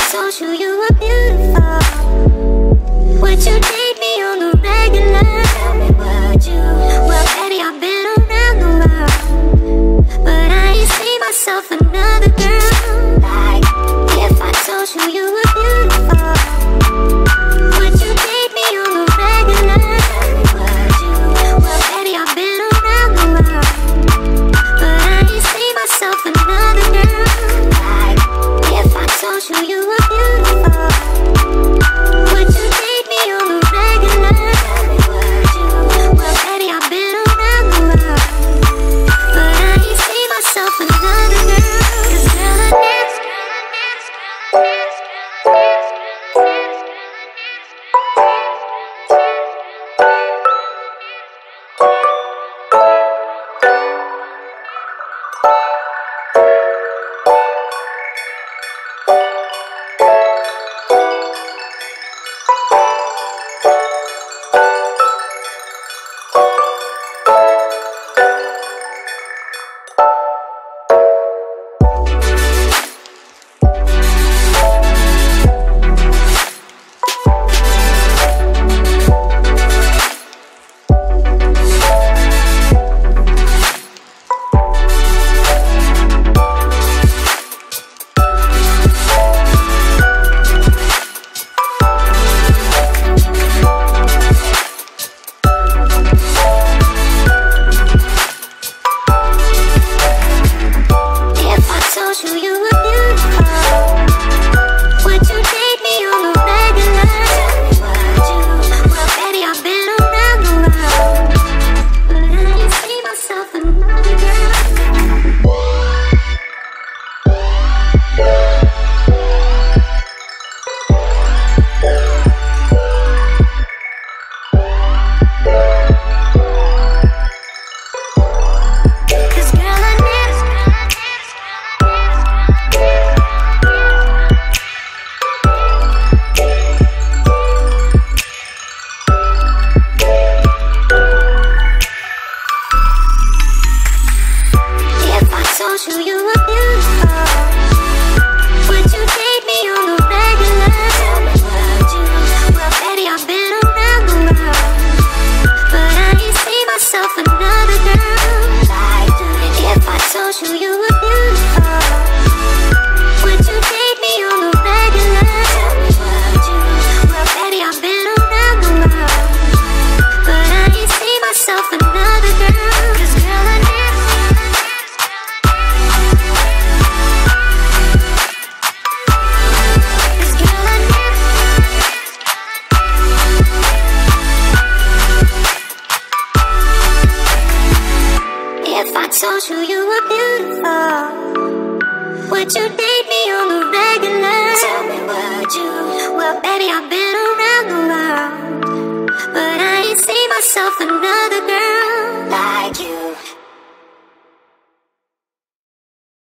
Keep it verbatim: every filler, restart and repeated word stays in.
told you you were beautiful, would you date me on the regular? Tell me, would you? Well, baby, I've been around the world, but I ain't see myself another girl. Like, if I told you you were beautiful, would you date me on the regular? Tell me, would you? Well, baby, I've been around the world, but I ain't see myself another girl. Like, if I told you you were beautiful, would you date me on the regular? Tell me, would you? Well, baby, I've been around the world, but I ain't see myself another girl. 'Cause girl, I dance, girl, I dance, girl, I dance, girl, I dance, girl, I dance, girl, I dance. Told you you were beautiful, would you date me on the regular? Tell me, would you? Well, baby, I've been around the world, but I ain't see myself another girl like you.